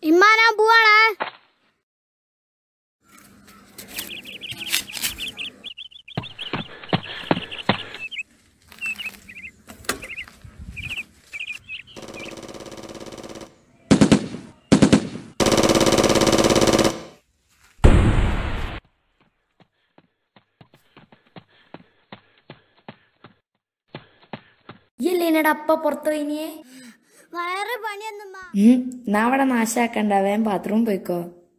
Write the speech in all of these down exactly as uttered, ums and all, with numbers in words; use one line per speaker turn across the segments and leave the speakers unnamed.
ഇമ്മാനാ പോവാണേ.
അപ്പ പുറത്തു ഇനിയെ
വയറ് പണിയൊന്നും
നാ അവിടെ നാശാക്കണ്ട, വേം ബാത്റൂം പോയിക്കോ.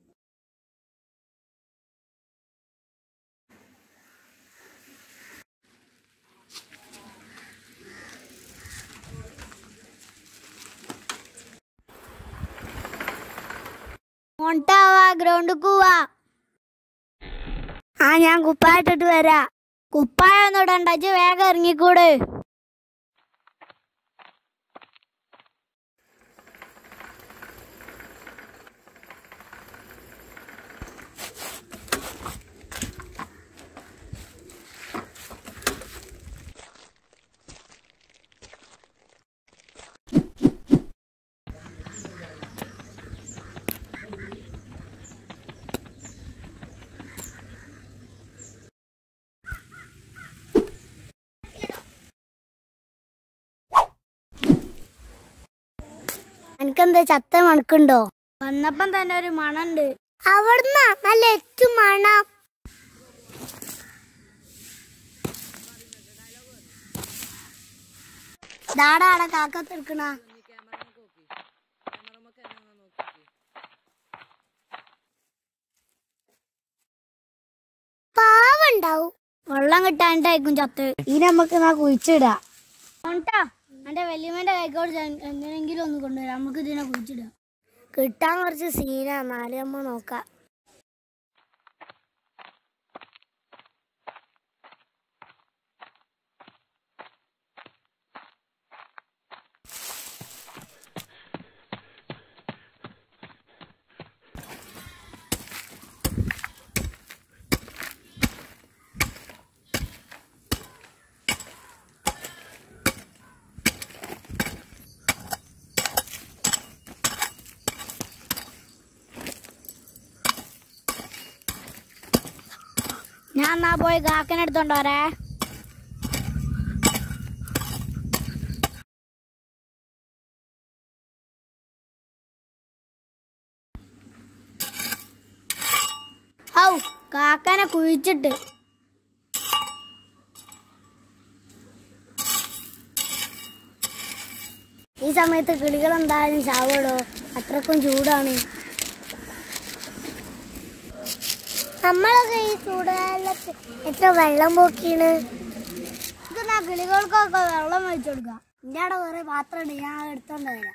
ഗ്രൗണ്ടിൽ പോവാ. ആ ഞാൻ കുപ്പായിട്ടിട്ട് വരാ. കുപ്പായൊന്നും ഇടണ്ട, വേഗം ഇറങ്ങിക്കൂട്. എനിക്കെന്താ ചത്ത മണക്കുണ്ടോ? വന്നപ്പം തന്നെ ഒരു മണുണ്ട്. അവിടുന്ന് നല്ല ഏറ്റു മണം. ദാടാടെ കാക്കത്തെടുക്കണ പാവുണ്ടാവും. വെള്ളം കിട്ടാണ്ടായിരിക്കും ചത്ത്. ഈ നമുക്ക് നാ കുഴിച്ചിടാ. എന്റെ വല്യമ്മന്റെ കൈക്കോട് എന്തിനെങ്കിലും ഒന്ന് കൊണ്ടുവരാം. നമുക്ക് ഇതിനെ കുഴിച്ചിടാം. കിട്ടാൻ കുറച്ച് സീനാ, നാല് അമ്മ നോക്കാം. ഞാൻ എന്നാ പോയി കാക്കനെടുത്തോണ്ട് വരേ. ഔ കാക്കനെ കുഴിച്ചിട്ട്. ഈ സമയത്ത് കിളികൾ എന്തായാലും ചാവടോ, അത്രക്കും ചൂടാണ്. നമ്മളൊക്കെ ഈ ചൂടുകാലത്ത് എത്ര വെള്ളം പോക്കിയാണ്. ഇത് കിളികൾക്കൊക്കെ വെള്ളം വെച്ചു കൊടുക്കാം. എൻ്റെ അവിടെ വേറെ പാത്രം ഉണ്ട്, ഞാൻ എടുത്തോണ്ട് വരാം.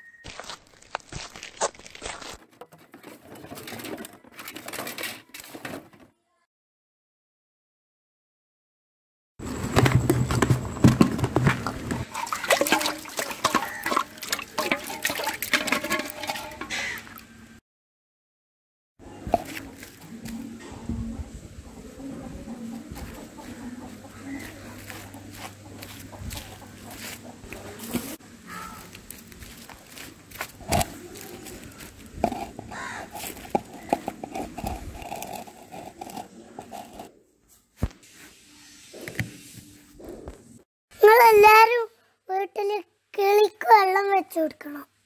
നിങ്ങളെല്ലാരും വീട്ടില് കിളിക്ക് വെള്ളം വെച്ചു കൊടുക്കണം.